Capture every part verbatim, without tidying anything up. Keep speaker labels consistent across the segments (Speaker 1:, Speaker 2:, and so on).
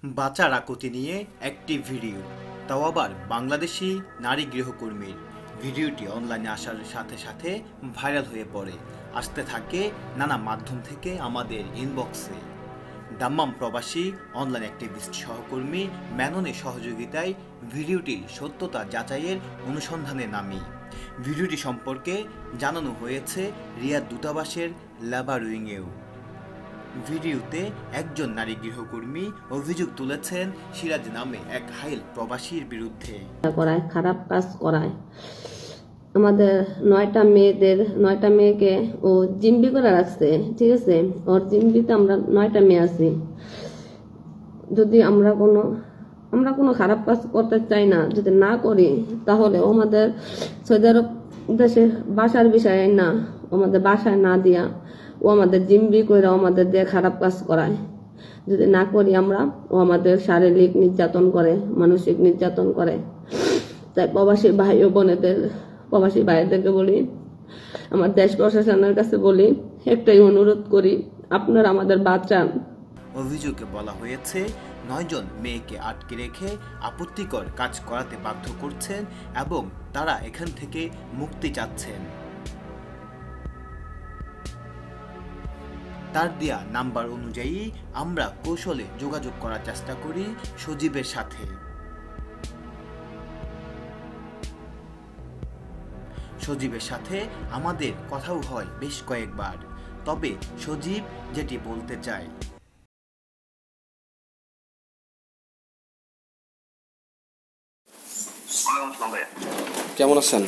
Speaker 1: বাঁচার আকুতি নিয়ে একটি ভিডিও, তাও আবার বাংলাদেশি নারী গৃহকর্মীর। ভিডিওটি অনলাইনে আসার সাথে সাথে ভাইরাল হয়ে পড়ে, আসতে থাকে নানা মাধ্যম থেকে আমাদের ইনবক্সে। দাম্মাম প্রবাসী অনলাইন অ্যাক্টিভিস্ট সহকর্মী ম্যাননের সহযোগিতায় ভিডিওটির সত্যতা যাচাইয়ের অনুসন্ধানে নামি। ভিডিওটি সম্পর্কে জানানো হয়েছে রিয়াদ দূতাবাসের লেবার উইংয়েও। ভিডিওতে একজন নারী গৃহকর্মী অভিযোগ তুলেছেন সিরাজ নামে এক হাইল প্রবাসীর বিরুদ্ধে।
Speaker 2: করায় খারাপ কাজ করায়, আমাদের নয়টা মেয়েদের নয়টা মেয়েকে ও জিম্বি করে রাখছে। ঠিক আছে, ওর জিম্বিতে আমরা নয়টা মেয়ে আছি। যদি আমরা কোনো আমরা কোনো খারাপ কাজ করতে চাই না, যদি না করি তাহলে আমাদের সৌদি আরব দেশে বাসার বিষয়ে না, আমাদের বাসায় না দিয়া ও আমাদের জিম্বি করে আমাদের দিয়ে খারাপ কাজ করায়। যদি না করি আমরা, ও আমাদের শারীরিক নির্যাতন করে, মানসিক নির্যাতন করে। তাই প্রবাসী ভাই ও বোনেদের প্রবাসী ভাইদেরকে বলি, আমার দেশ প্রশাসনের কাছে বলি, একটাই অনুরোধ করি, আপনারা আমাদের বাঁচান।
Speaker 1: অভিযোগে বলা হয়েছে নয়জন মেয়েকে আটকে রেখে আপত্তিকর কাজ করাতে বাধ্য করছেন এবং তারা এখান থেকে মুক্তি চাচ্ছেন। তার দেয়া নাম্বার অনুযায়ী আমরা কৌশলে যোগাযোগ করার চেষ্টা করি সজীবের সাথে। সজীবের সাথে আমাদের কথাও হয় বেশ কয়েকবার, তবে সজীব যেটি বলতে চায়।
Speaker 3: কেমন আছেন?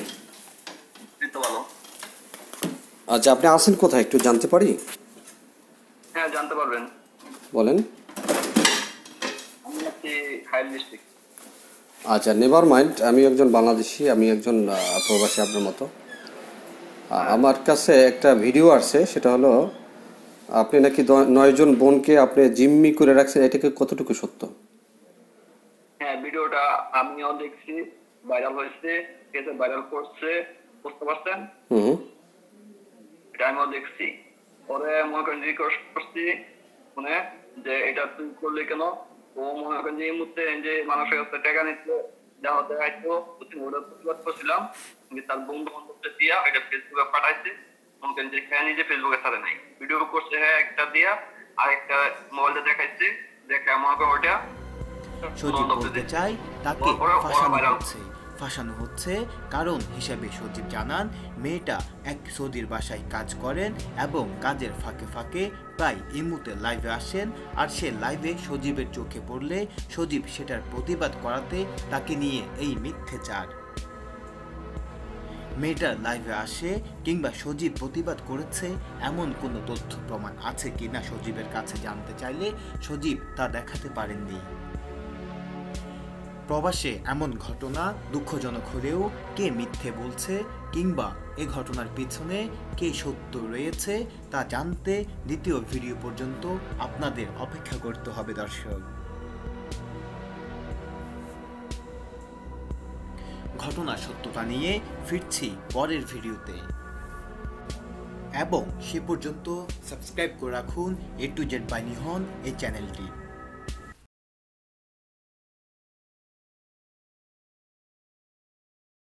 Speaker 3: আচ্ছা, আপনি আছেন কোথায় একটু জানতে পারি?
Speaker 4: হ্যাঁ, জানতে পারবেন।
Speaker 3: বলেন।
Speaker 4: আমি আছি হাইল ডিস্ট্রিক্ট।
Speaker 3: আচ্ছা, নেভার মাইন্ড। আমি একজন বাংলাদেশি, আমি একজন প্রবাসী আপনার মতো। আমার কাছে একটা ভিডিও আসছে, সেটা হলো আপনি নাকি নয়জন বোনকে আপনি জিম্মি করে রাখছেন। এটাকে কতটুকু সত্য?
Speaker 4: হ্যাঁ, ভিডিওটা আমিও দেখছি, ভাইরাল হয়েছে, এতে ভাইরাল করছে, বুঝতে পারছেন?
Speaker 3: হুম,
Speaker 4: এটা আমিও দেখছি। পরে মনে করেন রিকোয়েস্ট করছি মানে যে এটা তুই করলে কেন। ও মনে করেন যে এই মুহূর্তে যে মানুষের কাছে টাকা নিচ্ছে, যা হতে হয়তো ওটা প্রতিবাদ করছিলাম, তার বন্ধু বান্ধবকে দিয়া এটা ফেসবুকে পাঠাইছে। মনে করেন যে হ্যাঁ, নিজে ফেসবুকে ছাড়ে নাই, ভিডিও করছে হ্যাঁ একটা দিয়া, আর একটা মোবাইলে দেখাইছে, দেখে মনে করেন ওটা
Speaker 1: সজীব বলতে চাই তাকে ফাঁসানো হচ্ছে ফাঁসানো হচ্ছে কারণ হিসেবে সজীব জানান মেয়েটা এক সৌদির বাসায় কাজ করেন এবং কাজের ফাঁকে ফাঁকে প্রায় ইমুতে লাইভে আসেন, আর সে লাইভে সজীবের চোখে পড়লে সজীব সেটার প্রতিবাদ করাতে তাকে নিয়ে এই মিথ্যাচার। মেয়েটার লাইভে আসে কিংবা সজীব প্রতিবাদ করেছে এমন কোনো তথ্য প্রমাণ আছে কিনা সজীবের কাছে জানতে চাইলে সজীব তা দেখাতে পারেননি। প্রবাসে এমন ঘটনা দুঃখজনক হলেও কে মিথ্যে বলছে কিংবা এ ঘটনার পিছনে কে সত্য রয়েছে তা জানতে দ্বিতীয় ভিডিও পর্যন্ত আপনাদের অপেক্ষা করতে হবে দর্শক। ঘটনার সত্যতা নিয়ে ফিরছি পরের ভিডিওতে, এবং সে পর্যন্ত সাবস্ক্রাইব করে রাখুন এ টু জেড বাই নিহন এই চ্যানেলটি।